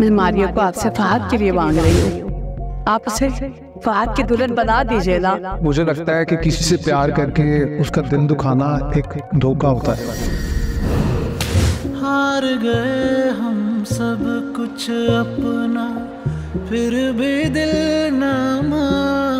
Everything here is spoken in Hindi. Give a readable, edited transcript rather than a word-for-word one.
मैं मारिया को आपसे फहद के लिए मांग रही हूँ। आप उसे फहद की दुल्हन बना दीजिए ना। मुझे लगता है कि किसी से प्यार करके उसका दिल दुखाना एक धोखा होता है। हार गए हम सब कुछ अपना, फिर भी दिल ना मान।